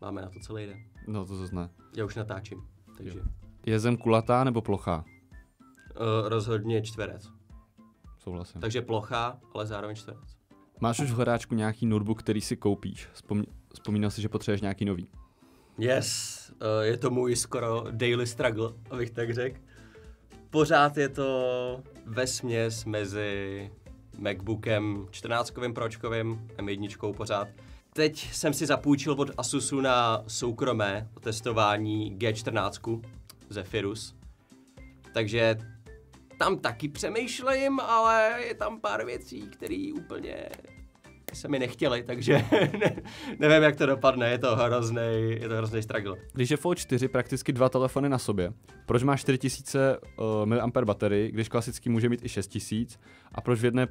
máme na to celý den. No to zná. Já už natáčím, takže. Je Zem kulatá nebo plochá? Rozhodně čtverec. Souhlasím. Takže plochá, ale zároveň čtverec. Máš už v hledáčku nějaký notebook, který si koupíš? Vzpomínal si, že potřebuješ nějaký nový. Yes, je to můj skoro daily struggle, abych tak řekl. Pořád je to vesměs mezi MacBookem 14kovým pročkovým, M1 pořád. Teď jsem si zapůjčil od Asusu na soukromé testování G14 Zephyrus. Takže tam taky přemýšlím, ale je tam pár věcí, které úplně se mi nechtěly, takže nevím, jak to dopadne, je to hrozný struggle. Když je Fold 4 prakticky 2 telefony na sobě, proč má 4000 mAh baterii, když klasicky může mít i 6000, a proč v jedné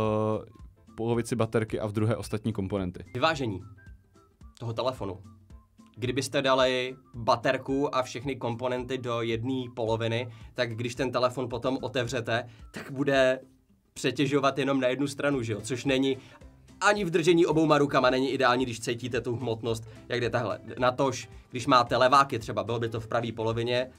polovici baterky a v druhé ostatní komponenty? Vyvážení toho telefonu. Kdybyste dali baterku a všechny komponenty do jedné poloviny, tak když ten telefon potom otevřete, tak bude přetěžovat jenom na jednu stranu, že jo? Což není ani v držení obouma rukama, není ideální, když cítíte tu hmotnost, jak jde tahle. Natož, když máte leváky třeba, bylo by to v pravé polovině,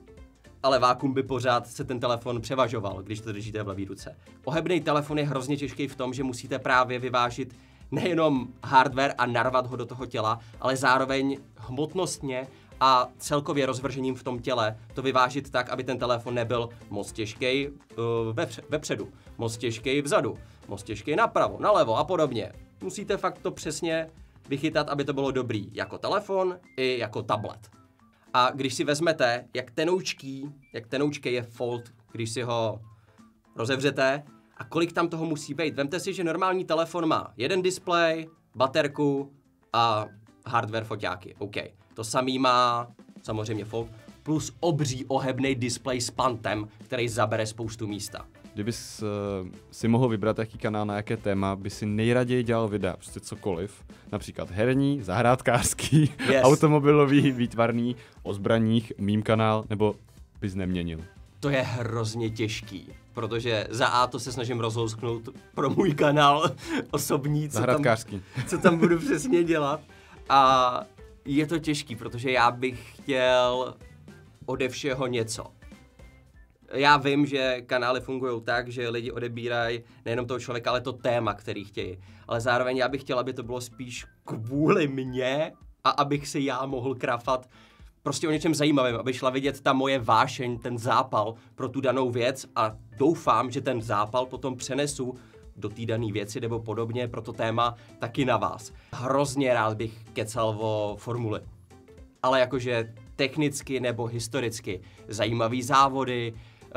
a levákům by pořád se ten telefon převažoval, když to držíte v levé ruce. Ohebný telefon je hrozně těžký v tom, že musíte právě vyvážit nejenom hardware a narvat ho do toho těla, ale zároveň hmotnostně a celkově rozvržením v tom těle to vyvážit tak, aby ten telefon nebyl moc těžký vepředu, moc těžký vzadu, moc těžký napravo, nalevo a podobně. Musíte fakt to přesně vychytat, aby to bylo dobrý jako telefon i jako tablet. A když si vezmete, jak tenoučký je Fold, když si ho rozevřete, a kolik tam toho musí být. Vemte si, že normální telefon má jeden displej, baterku a hardware foťáky. OK. To samý má samozřejmě Fold, plus obří ohebný displej s pantem, který zabere spoustu místa. Kdybys si mohl vybrat, jaký kanál na jaké téma, by si nejraději dělal videa, prostě cokoliv. Například herní, zahrádkářský, yes, automobilový, výtvarný, o zbraních, mým kanál, nebo bys neměnil? To je hrozně těžký, protože za A to se snažím rozlousknout pro můj kanál osobní, co tam budu přesně dělat. A je to těžký, protože já bych chtěl ode všeho něco. Já vím, že kanály fungují tak, že lidi odebírají nejenom toho člověka, ale to téma, který chtějí. Ale zároveň já bych chtěl, aby to bylo spíš kvůli mně a abych si já mohl krafat prostě o něčem zajímavém, aby šla vidět ta moje vášeň, ten zápal pro tu danou věc, a doufám, že ten zápal potom přenesu do té dané věci nebo podobně pro to téma taky na vás. Hrozně rád bych kecal o formuli, ale jakože technicky nebo historicky zajímavý závody,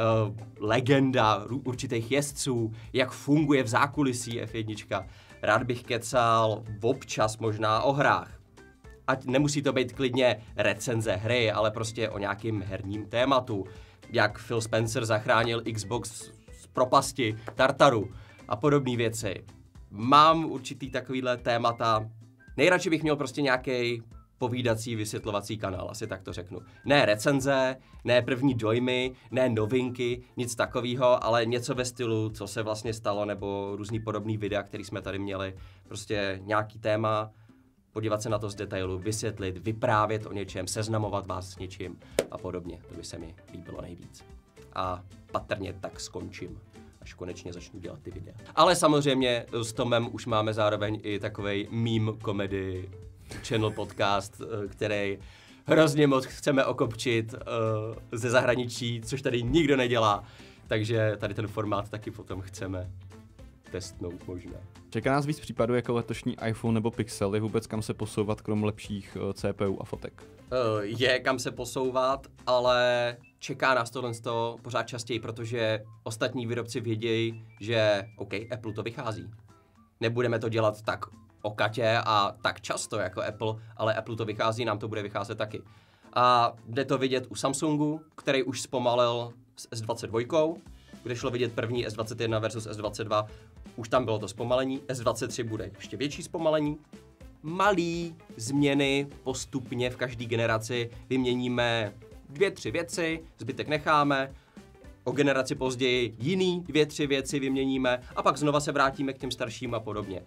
legenda určitých jezdců, jak funguje v zákulisí F1. Rád bych kecal občas možná o hrách. Ať nemusí to být klidně recenze hry, ale prostě o nějakým herním tématu. Jak Phil Spencer zachránil Xbox z propasti, Tartaru a podobné věci. Mám určitý takovýhle témata. Nejradši bych měl prostě nějaký povídací, vysvětlovací kanál, asi tak to řeknu. Ne recenze, ne první dojmy, ne novinky, nic takového, ale něco ve stylu, co se vlastně stalo, nebo různý podobný videa, který jsme tady měli. Prostě nějaký téma, podívat se na to z detailu, vysvětlit, vyprávět o něčem, seznamovat vás s něčím a podobně. To by se mi líbilo nejvíc. A patrně tak skončím, až konečně začnu dělat ty videa. Ale samozřejmě s Tomem už máme zároveň i takovej meme comedy channel podcast, který hrozně moc chceme okopčit ze zahraničí, což tady nikdo nedělá. Takže tady ten formát taky potom chceme testnout možná. Čeká nás víc případů jako letošní iPhone nebo Pixel, je vůbec kam se posouvat krom lepších CPU a fotek? Je kam se posouvat, ale čeká nás tohle pořád častěji, protože ostatní výrobci vědějí, že OK, Apple to vychází. Nebudeme to dělat tak okatě a tak často jako Apple, ale Apple to vychází, nám to bude vycházet taky. A jde to vidět u Samsungu, který už zpomalil s S22, kde šlo vidět první S21 versus S22, už tam bylo to zpomalení, S23 bude ještě větší zpomalení. Malý změny postupně v každé generaci, vyměníme 2-3 věci, zbytek necháme, o generaci později jiný 2-3 věci vyměníme a pak znova se vrátíme k těm starším a podobně.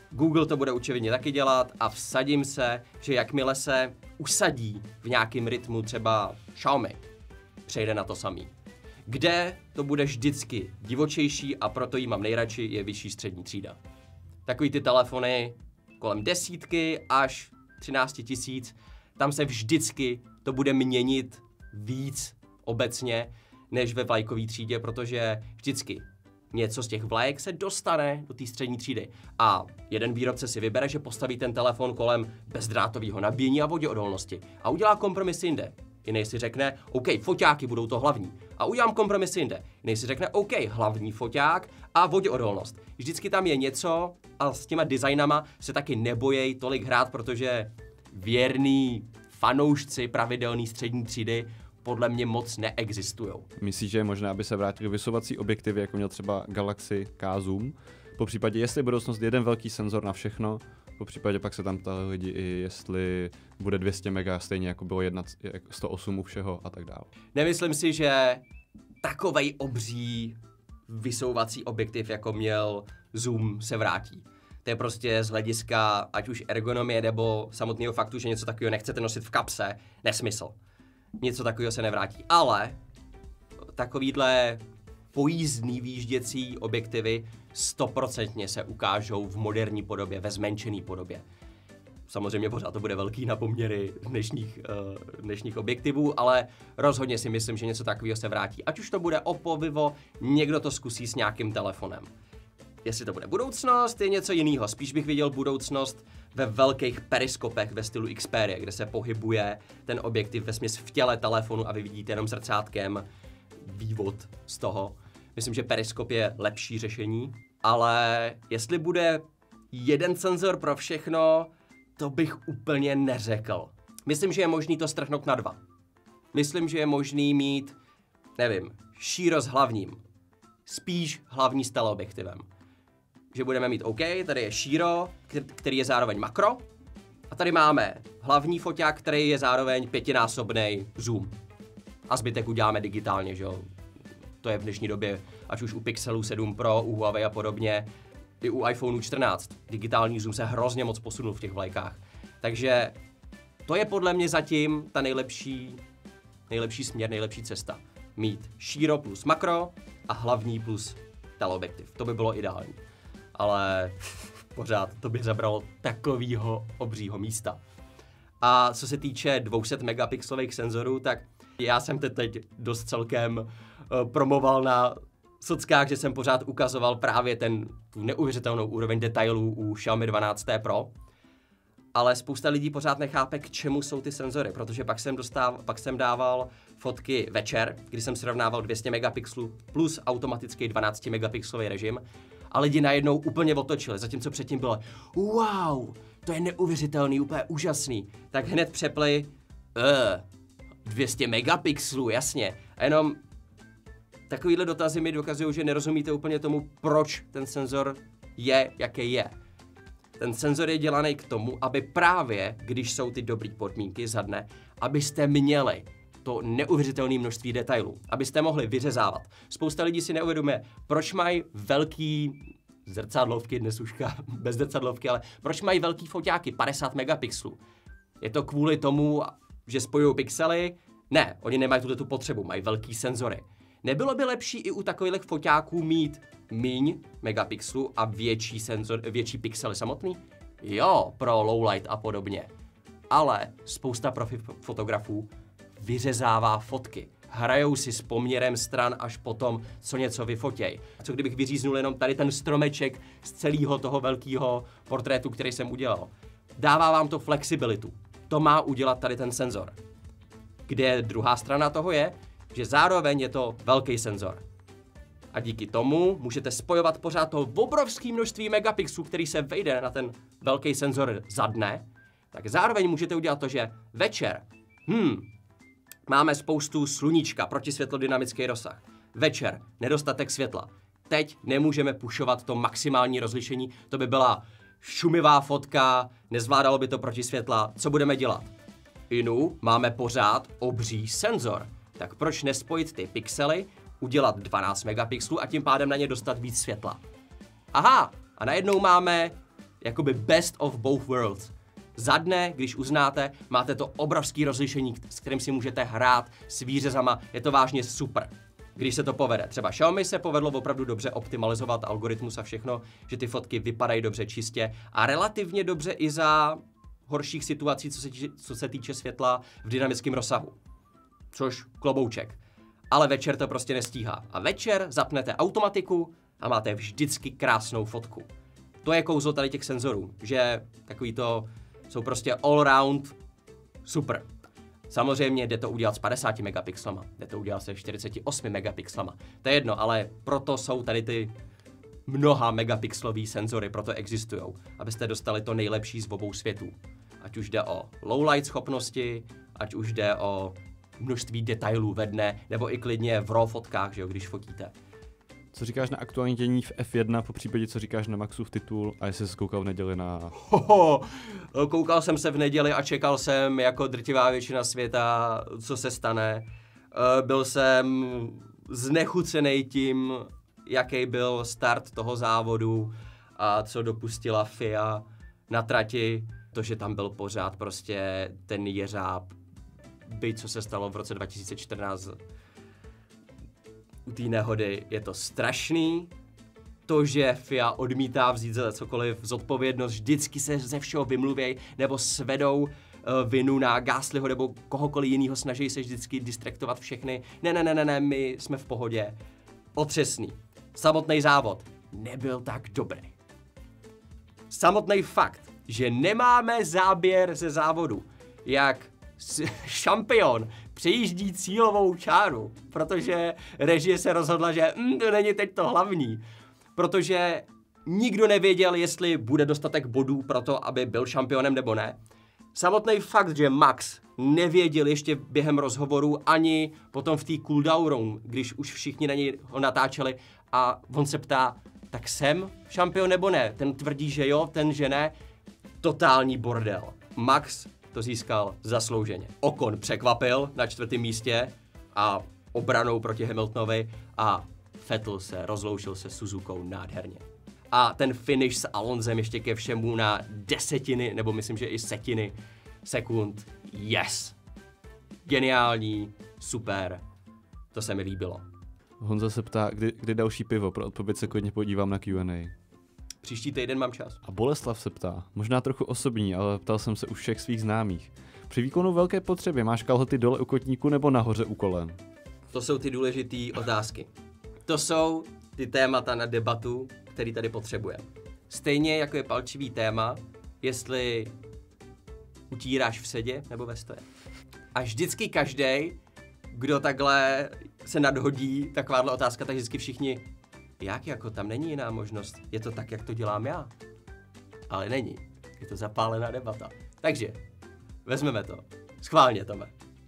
Google to bude určitě taky dělat a vsadím se, že jakmile se usadí v nějakém rytmu třeba Xiaomi, přejde na to samý. Kde to bude vždycky divočejší a proto jí mám nejradši, je vyšší střední třída. Takový ty telefony kolem 10 až 13 000, tam se vždycky to bude měnit víc obecně, než ve vlajkové třídě, protože vždycky něco z těch vlajek se dostane do té střední třídy. A jeden výrobce si vybere, že postaví ten telefon kolem bezdrátového nabíjení a voděodolnosti a udělá kompromis jinde. Jiný si řekne, OK, foťáky budou to hlavní. A udělám kompromis jinde. Jiný si řekne, OK, hlavní foťák a voděodolnost. Vždycky tam je něco a s těma designama se taky nebojí tolik hrát, protože věrný fanoušci pravidelný střední třídy podle mě moc neexistujou. Myslíš, že je možné, aby se vrátily vysovací objektivy, jako měl třeba Galaxy K Zoom? Po případě, jestli je budoucnost jeden velký senzor na všechno, po případě pak se tam ptali lidi i jestli bude 200 mega stejně jako bylo 108 u všeho a tak dále. Nemyslím si, že takovej obří vysouvací objektiv, jako měl Zoom, se vrátí. To je prostě z hlediska ať už ergonomie nebo samotného faktu, že něco takového nechcete nosit v kapse, nesmysl. Něco takového se nevrátí. Ale takovýhle pojízdný výjížděcí objektivy 100% se ukážou v moderní podobě, ve zmenšené podobě. Samozřejmě pořád to bude velký na poměry dnešních objektivů, ale rozhodně si myslím, že něco takového se vrátí. Ať už to bude Oppo, Vivo, někdo to zkusí s nějakým telefonem. Jestli to bude budoucnost, je něco jiného. Spíš bych viděl budoucnost ve velkých periskopech ve stylu Xperia, kde se pohybuje ten objektiv vesměs v těle telefonu a vy vidíte jenom zrcátkem vývod z toho. Myslím, že periskop je lepší řešení, ale jestli bude jeden senzor pro všechno, to bych úplně neřekl. Myslím, že je možný to strhnout na 2. Myslím, že je možný mít, nevím, šíro s hlavním. Spíš hlavní s teleobjektivem. Že budeme mít OK, tady je šíro, který je zároveň makro. A tady máme hlavní foťák, který je zároveň 5násobný zoom. A zbytek uděláme digitálně, že jo. To je v dnešní době, ať už u Pixelu 7 Pro, u Huawei a podobně, i u iPhoneu 14. Digitální zoom se hrozně moc posunul v těch vlajkách. Takže to je podle mě zatím ta nejlepší směr, nejlepší cesta. Mít šíro plus makro a hlavní plus teleobjektiv. To by bylo ideální. Ale pořád to by zabralo takovýho obřího místa. A co se týče 200 megapixelových senzorů, tak já jsem teď dost celkem promoval na sockách, že jsem pořád ukazoval právě tu neuvěřitelnou úroveň detailů u Xiaomi 12 Pro. Ale spousta lidí pořád nechápe, k čemu jsou ty senzory, protože pak jsem dával fotky večer, kdy jsem srovnával 200 megapixelů plus automatický 12 megapixelový režim a lidi najednou úplně otočili, zatímco předtím bylo wow, to je neuvěřitelný, úplně úžasný, tak hned přepli 200 megapixelů, jasně, a jenom takovýhle dotazy mi dokazují, že nerozumíte úplně tomu, proč ten senzor je, jaký je. Ten senzor je dělaný k tomu, aby právě, když jsou ty dobré podmínky za dne, abyste měli to neuvěřitelné množství detailů, abyste mohli vyřezávat. Spousta lidí si neuvědomuje, proč mají velký zrcadlovky, dnes už bez zrcadlovky, ale proč mají velký foťáky, 50 megapixelů. Je to kvůli tomu, že spojují pixely? Ne, oni nemají tu potřebu, mají velký senzory. Nebylo by lepší i u takových foťáků mít míň megapixelů a větší pixely samotný? Jo, pro lowlight a podobně. Ale spousta profi fotografů vyřezává fotky. Hrajou si s poměrem stran až potom, co něco vyfotěj. Co kdybych vyříznul jenom tady ten stromeček z celého toho velkého portrétu, který jsem udělal. Dává vám to flexibilitu. To má udělat tady ten senzor. Kde druhá strana toho je, že zároveň je to velký senzor. A díky tomu můžete spojovat pořád to obrovské množství megapixelů, který se vejde na ten velký senzor za dne, tak zároveň můžete udělat to, že večer, máme spoustu sluníčka, protisvětlodynamický rozsah. Večer, nedostatek světla. Teď nemůžeme pušovat to maximální rozlišení, to by byla šumivá fotka, nezvládalo by to proti světla, co budeme dělat? Máme pořád obří senzor. Tak proč nespojit ty pixely, udělat 12 megapixelů a tím pádem na ně dostat víc světla? Aha, a najednou máme jakoby best of both worlds. Za dne, když uznáte, máte to obrovský rozlišení, s kterým si můžete hrát s výřezama, je to vážně super. Když se to povede. Třeba Xiaomi se povedlo opravdu dobře optimalizovat algoritmus a všechno, že ty fotky vypadají dobře čistě a relativně dobře i za horších situací, co se týče světla v dynamickém rozsahu. Což klobouček. Ale večer to prostě nestíhá. A večer zapnete automatiku a máte vždycky krásnou fotku. To je kouzlo tady těch senzorů, že takový to jsou prostě all round super. Samozřejmě jde to udělat s 50 megapixlama, jde to udělat se 48 megapixlama. To je jedno, ale proto jsou tady ty mnoha megapixlový senzory, proto existují, abyste dostali to nejlepší z obou světů. Ať už jde o low light schopnosti, ať už jde o množství detailů ve dne, nebo i klidně v RAW fotkách, že jo, když fotíte. Co říkáš na aktuální dění v F1, po případě co říkáš na Maxův titul a jestli jsi koukal v neděli na... Koukal jsem se v neděli a čekal jsem jako drtivá většina světa, co se stane. Byl jsem znechucený tím, jaký byl start toho závodu a co dopustila FIA na trati. To, že tam byl pořád prostě ten jeřáb, byť co se stalo v roce 2014 u té nehody, je to strašný. To, že FIA odmítá vzít za cokoliv zodpovědnost, vždycky se ze všeho vymluvěj nebo svedou vinu na Gaslyho nebo kohokoliv jinýho, snaží se vždycky distraktovat všechny. Ne, my jsme v pohodě. Otřesný. Samotný závod nebyl tak dobrý. Samotný fakt, že nemáme záběr ze závodu, jak šampion přejíždí cílovou čáru, protože režie se rozhodla, že to není teď to hlavní, protože nikdo nevěděl, jestli bude dostatek bodů pro to, aby byl šampionem nebo ne. Samotný fakt, že Max nevěděl ještě během rozhovoru ani potom v té cooldown room, když už všichni na něj ho natáčeli a on se ptá, tak jsem šampion nebo ne? Ten tvrdí, že jo, ten, že ne. Totální bordel. Max to získal zaslouženě. Ocon překvapil na 4. místě a obranou proti Hamiltonovi a Vettel se rozloučil se Suzukou nádherně. A ten finish s Alonsem ještě ke všemu na desetiny, nebo myslím, že i setiny sekund. Yes! Geniální, super, to se mi líbilo. Honza se ptá, kdy další pivo, pro odpověď se klidně podívám na Q&A. Příští týden mám čas. A Boleslav se ptá, možná trochu osobní, ale ptal jsem se už všech svých známých. Při výkonu velké potřeby máš kalhoty dole u kotníku nebo nahoře u kolen? To jsou ty důležité otázky. To jsou ty témata na debatu, který tady potřebujeme. Stejně jako je palčivý téma, jestli utíráš v sedě nebo ve stoje. A vždycky každej, kdo takhle se nadhodí, takováhle otázka, tak vždycky všichni, jak jako tam není jiná možnost, je to tak, jak to dělám já. Ale není, je to zapálená debata. Takže, vezmeme to. Schválně, Tome.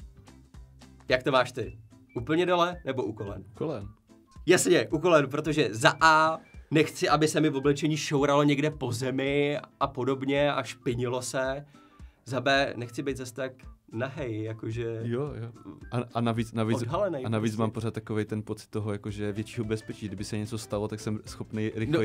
Jak to máš ty? Úplně dole nebo u kolen? Kolen. Jasně, u kolen, protože za A nechci, aby se mi v oblečení šouralo někde po zemi a podobně a špinilo se. Za B nechci být zase tak nahej, jakože... Jo. A navíc prostě. Mám pořád takovej ten pocit toho, jakože většího bezpečí. Kdyby se něco stalo, tak jsem schopný rychleji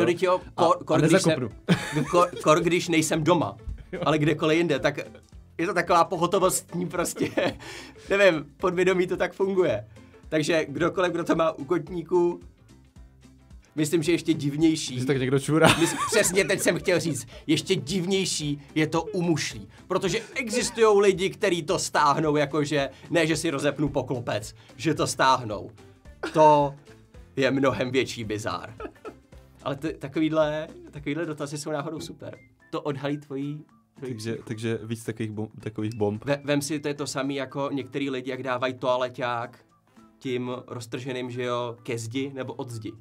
když nejsem doma, ale kdekoliv jinde, tak je to taková pohotovostní prostě, nevím, podvědomí to tak funguje. Takže kdokoliv, kdo to má u kotníku, myslím, že ještě divnější. Jsi tak někdo čurá. Přesně teď jsem chtěl říct, ještě divnější je to u mušlí. Protože existují lidi, kteří to stáhnou, jakože ne, že si rozepnu poklopec, že to stáhnou. To je mnohem větší bizár. Ale takovýhle dotazy jsou náhodou super. To odhalí tvojí... Takže víc takových bomb. Vem si, to je to samé jako některý lidi, jak dávají toaleťák tím roztrženým, že jo, ke zdi nebo od zdi.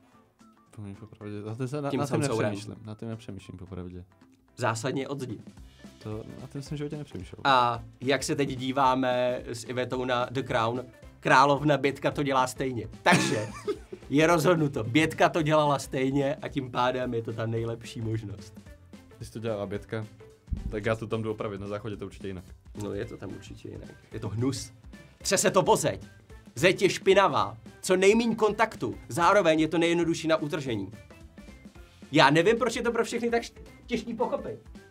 Na tím nepřemýšlím popravdě. Zásadně od zdi. Na tím jsem životě nepřemýšlel. A jak se teď díváme s Ivetou na The Crown, královna Bětka to dělá stejně. Takže je rozhodnuto, Bětka to dělala stejně a tím pádem je to ta nejlepší možnost. Když to dělala Bětka, tak já to tam jdu opravit, na záchodě to určitě jinak. No je to tam určitě jinak. Je to hnus. Třese to o zeď. Zeď je špinavá. Co nejméně kontaktu. Zároveň je to nejjednodušší na utržení. Já nevím, proč je to pro všechny tak těžký pochopit.